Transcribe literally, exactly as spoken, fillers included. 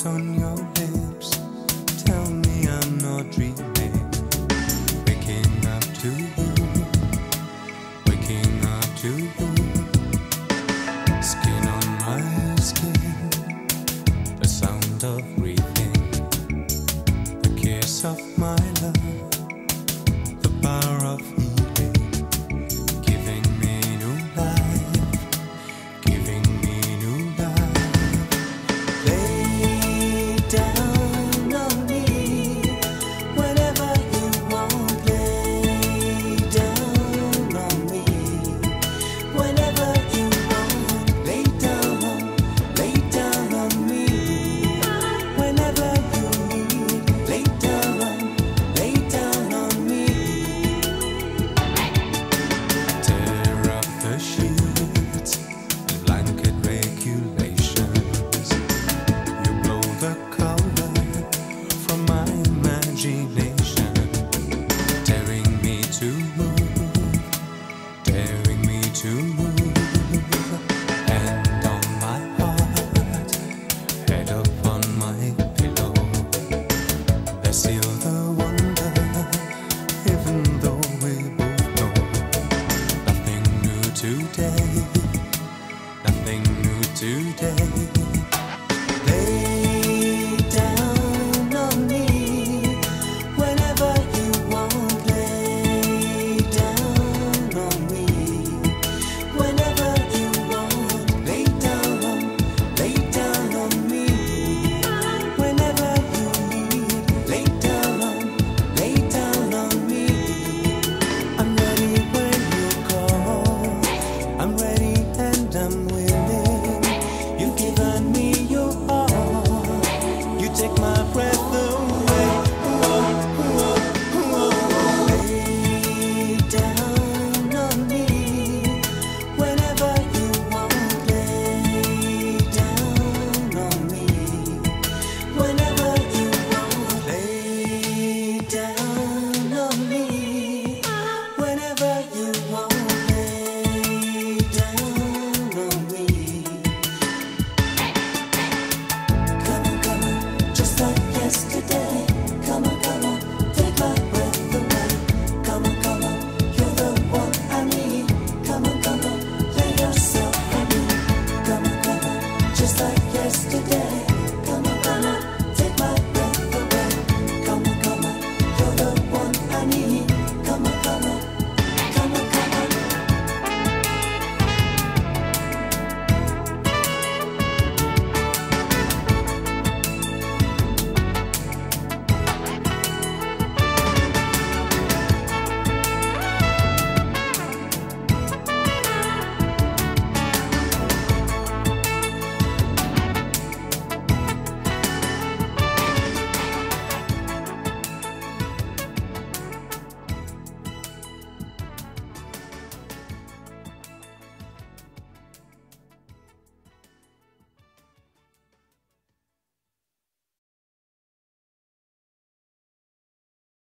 light on your lips. Tell me I'm not dreaming. Waking up to you, waking up to you. Skin on my skin, the sound of breathing, the kiss of my love, the power of healing, giving me new life, giving me new life. Lay down on me whenever you want. Lay down on me whenever you want. Lay down on, lay down on me whenever you need. Lay down on, lay down on me. Tear up the sheets, blanket regulations. You blow the color from my imagination, tearing me to move, tearing me to move. Hand on my heart, head upon my pillow. There's still the wonder, even though we both know nothing new today, nothing new today. Lay down on me whenever you want. Lay down on me whenever you want. Lay down on, lay down on me whenever you need. Lay down on, lay down on me. I'm ready when you call. I'm ready and I'm willing. You've given me your all. You take my breath away. Whoa, whoa, whoa. Lay down on me whenever you want. Lay down on me whenever you want. Lay down on me whenever you want. Lay down on me. Come on, come on, just like yesterday. Come on, come on, take my breath away. Come on, come on, you're the one I need. Come on, come on, lay yourself on me. Come on, come on, just like yesterday.